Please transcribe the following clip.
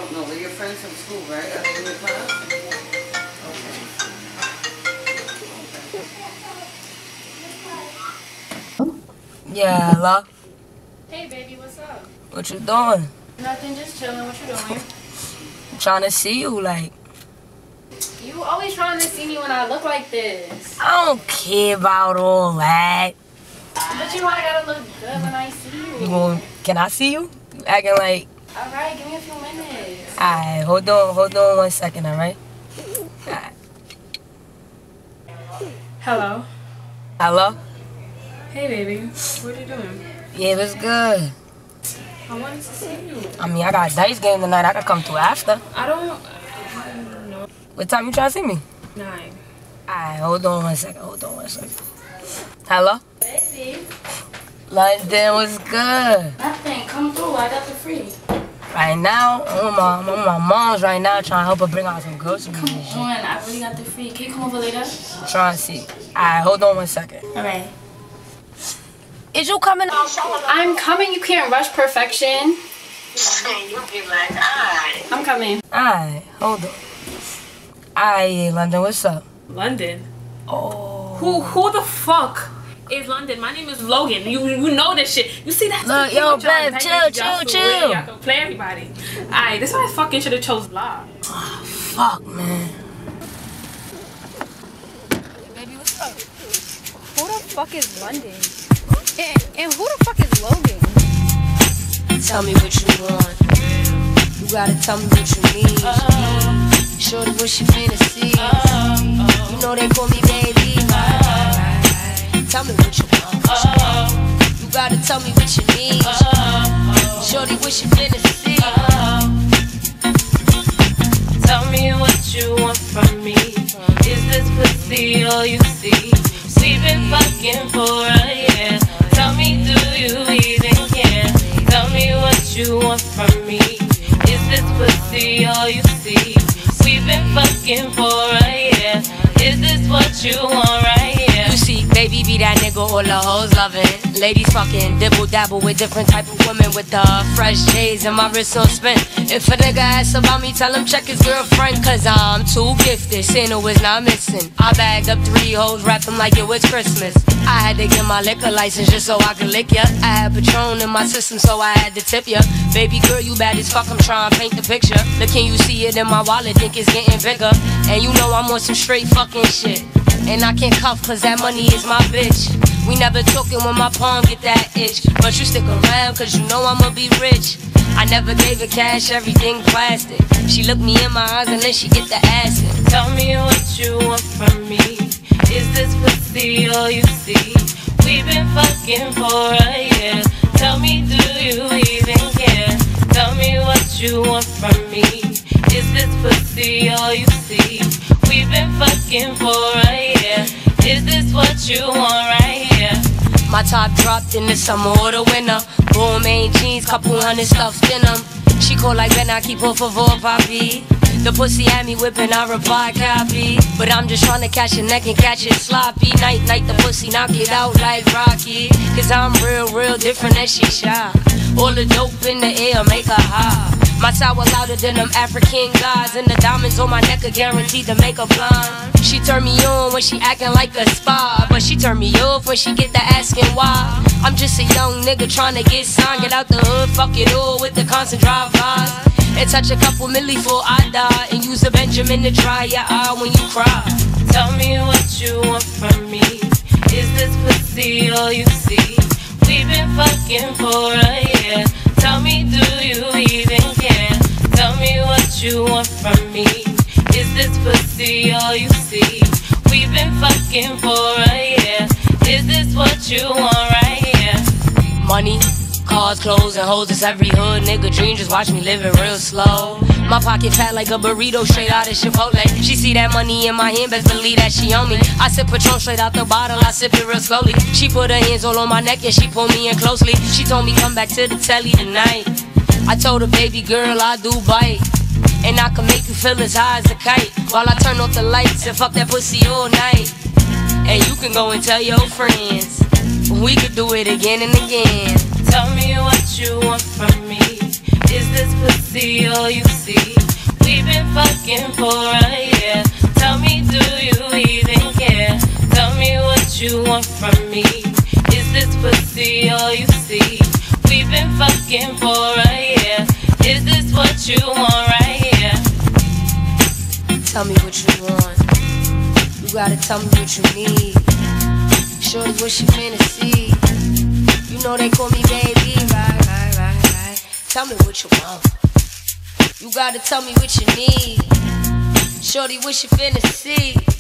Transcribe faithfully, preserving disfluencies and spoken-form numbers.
don't know. They're your friends from school, right? Are they in your class? Okay. Yeah, hello? Hey, baby, what's up? What you doing? Nothing, just chilling. What you doing? I'm trying to see you, like... You always trying to see me when I look like this. I don't care about all that. But you know I gotta look good when I see you. You going, can I see you? You acting like... Alright, give me a few minutes. Alright, hold on, hold on one second, alright? Alright. Hello. Hello? Hey, baby. What are you doing? Yeah, what's good? I wanted to see you. I mean, I got a dice game tonight. I can come through after. I don't... I don't know. What time you trying to see me? Nine. Alright, hold on one second. Hold on one second. Hello? Baby. London, what's good? Nothing. Come through. I got the free. Right now, I'm on my, I'm on my mom's right now trying to help her bring out some groceries. Come on. I really got the free. Can you come over later? I'm trying to see. Alright, hold on one second. Alright. Is you coming? I'm coming. You can't rush perfection. You be like, alright. I'm coming. Alright, hold on. Alright, London, what's up? London? Oh. Who who the fuck is London? My name is Logan. You you know this shit. You see that? Look, yo, Bev, chill, chill, chill. Y'all can play everybody. Alright, this why I fucking should have chose Blah. Oh, fuck, man. Baby, what's up? Who the fuck is London? And, and who the fuck is Logan? Tell me what you want. You gotta tell me what you need. Uh, Shorty, what's your fantasy? Uh, uh, you know they call me baby. Uh, tell me what you want. Uh, you gotta tell me what you need. Uh, Shorty, what's your fantasy? Uh, tell me what you want from me. Is this pussy all you see? We've been fucking for a year. Tell me, do you even care? Tell me what you want from me. Is this pussy all you see? We've been fucking for a year. Is this what you want right here? You see, baby be that nigga all the hoes loving. Ladies fucking dibble dabble with different type of women with the fresh J's and my wrist on spin. If a nigga asks about me, tell him check his girlfriend, cause I'm too gifted. Santa was not missing. I bagged up three hoes, wrapped them like it was Christmas. I had to get my liquor license just so I could lick ya. I had Patron in my system, so I had to tip ya. Baby girl, you bad as fuck, I'm trying to paint the picture. Look, can you see it in my wallet? Think it's getting bigger. And you know I'm on some straight fucking shit. And I can't cuff cause that money is my bitch. We never talking when my palm get that itch. But you stick around cause you know I'ma be rich. I never gave her cash, everything plastic. She looked me in my eyes and then she get the asking. Tell me what you want from me. Is this pussy all you see? We've been fucking for a year. Tell me, do you even care? Tell me what you want from me. Is this pussy all you see? We've been fucking for a year. Is this what you want right here? My top dropped in the summer or the winter. Gourmet jeans, couple hundred stuffed in them. She call like Ben, I keep her for four papi. The pussy had me whipping, I reply copy. But I'm just trying to catch your neck and catch it sloppy. Night, night, the pussy knock it out like Rocky. Cause I'm real, real different and she shy. All the dope in the air make her high. My sour louder than them African guys. And the diamonds on my neck are guaranteed to make her blind. She turn me on when she acting like a spy. But she turn me off when she get the asking why. I'm just a young nigga trying to get signed. Get out the hood, fuck it all with the constant drive-bys. And touch a couple milli before I die. And use a Benjamin to dry your eye when you cry. Tell me what you want from me. Is this pussy all you see? We've been fucking for a year. Tell me, do you even care? Tell me what you want from me. Is this pussy all you see? We've been fucking for a year. Is this what you want right here? Money, cars, clothes, and hoes. It's every hood nigga dream. Just watch me live it real slow. My pocket fat like a burrito straight out of Chipotle. She see that money in my hand, best believe that she on me. I sip Patron straight out the bottle, I sip it real slowly. She put her hands all on my neck and she pulled me in closely. She told me come back to the telly tonight. I told her, baby girl, I do bite. And I can make you feel as high as a kite. While I turn off the lights and fuck that pussy all night. And you can go and tell your friends. We could do it again and again. Tell me what you want from me. Is this pussy all you see? We've been fucking for a year. Tell me, do you even care? Tell me what you want from me. Is this pussy all you see? We've been fucking for a year. Is this what you want right here? Tell me what you want. You gotta tell me what you need. Shorty, what's your fantasy? You know they call me baby, right, right, right, right. Tell me what you want. You gotta tell me what you need. Shorty, what's your fantasy?